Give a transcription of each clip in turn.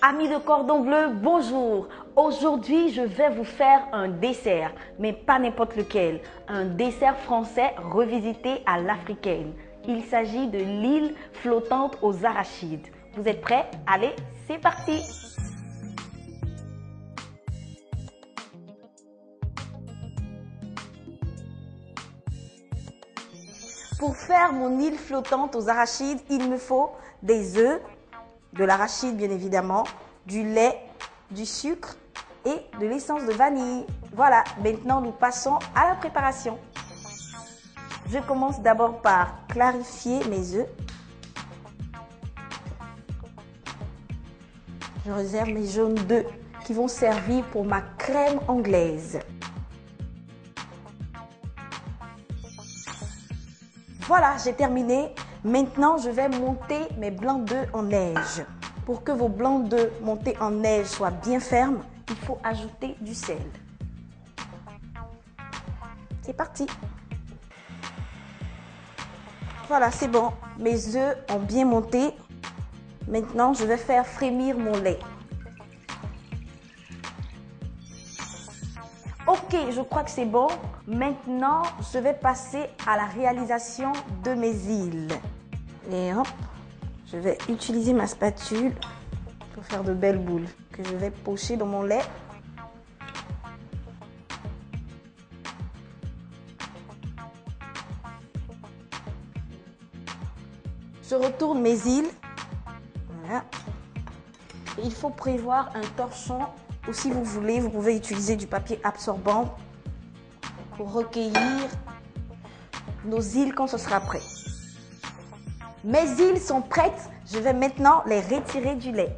Amis de Cordon Bleu, bonjour. Aujourd'hui, je vais vous faire un dessert, mais pas n'importe lequel. Un dessert français revisité à l'africaine. Il s'agit de l'île flottante aux arachides. Vous êtes prêts? Allez, c'est parti! Pour faire mon île flottante aux arachides, il me faut des œufs, de l'arachide bien évidemment, du lait, du sucre et de l'essence de vanille. Voilà, maintenant nous passons à la préparation. Je commence d'abord par clarifier mes œufs. Je réserve mes jaunes d'œufs qui vont servir pour ma crème anglaise. Voilà, j'ai terminé. Maintenant, je vais monter mes blancs d'œufs en neige. Pour que vos blancs d'œufs montés en neige soient bien fermes, il faut ajouter du sel. C'est parti. Voilà, c'est bon. Mes œufs ont bien monté. Maintenant, je vais faire frémir mon lait. Ok, je crois que c'est bon. Maintenant, je vais passer à la réalisation de mes îles. Et hop, je vais utiliser ma spatule pour faire de belles boules que je vais pocher dans mon lait. Je retourne mes îles. Voilà. Il faut prévoir un torchon ou si vous voulez, vous pouvez utiliser du papier absorbant pour recueillir nos îles quand ce sera prêt. Mes îles sont prêtes. Je vais maintenant les retirer du lait.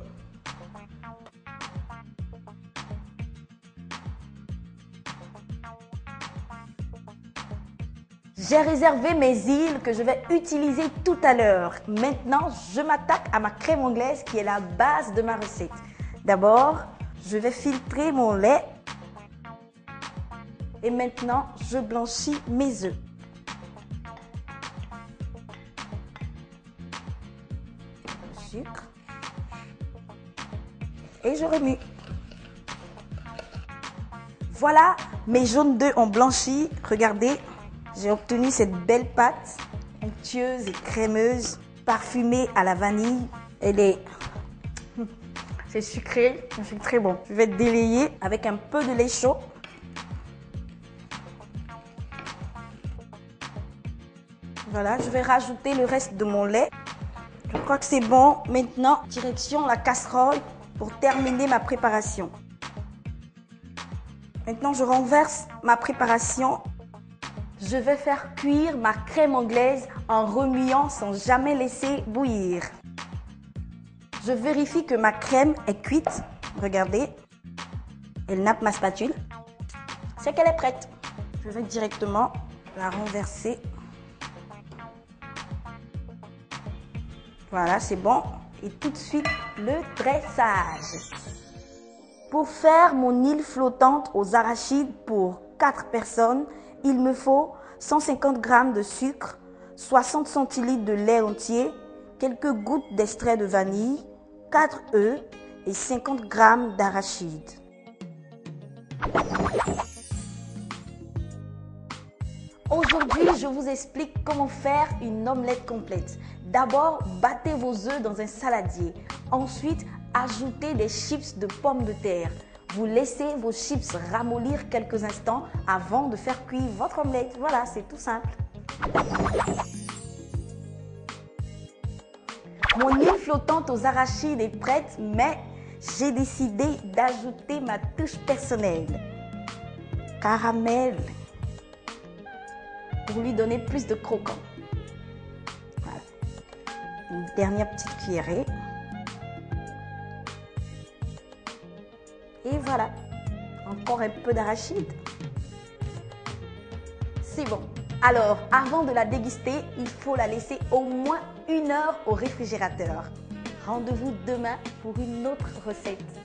J'ai réservé mes îles que je vais utiliser tout à l'heure. Maintenant, je m'attaque à ma crème anglaise qui est la base de ma recette. D'abord, je vais filtrer mon lait. Et maintenant, je blanchis mes œufs. Le sucre. Et je remue. Voilà, mes jaunes d'œufs ont blanchi. Regardez, j'ai obtenu cette belle pâte onctueuse et crémeuse, parfumée à la vanille. C'est sucré, c'est très bon. Je vais délayer avec un peu de lait chaud. Voilà, je vais rajouter le reste de mon lait. Je crois que c'est bon. Maintenant, direction la casserole pour terminer ma préparation. Maintenant, je renverse ma préparation. Je vais faire cuire ma crème anglaise en remuant sans jamais laisser bouillir. Je vérifie que ma crème est cuite. Regardez, elle nappe ma spatule. C'est qu'elle est prête. Je vais directement la renverser. Voilà, c'est bon. Et tout de suite, le dressage. Pour faire mon île flottante aux arachides pour 4 personnes, il me faut 150 g de sucre, 60 centilitres de lait entier, quelques gouttes d'extrait de vanille, 4 œufs et 50 g d'arachides. Aujourd'hui, je vous explique comment faire une omelette complète. D'abord, battez vos œufs dans un saladier. Ensuite, ajoutez des chips de pommes de terre. Vous laissez vos chips ramollir quelques instants avant de faire cuire votre omelette. Voilà, c'est tout simple. Mon île flottante aux arachides est prête, mais j'ai décidé d'ajouter ma touche personnelle. Caramel. Pour lui donner plus de croquant. Voilà. Une dernière petite cuillerée. Et voilà. Encore un peu d'arachide. C'est bon. Alors, avant de la déguster, il faut la laisser au moins 1 heure au réfrigérateur. Rendez-vous demain pour une autre recette.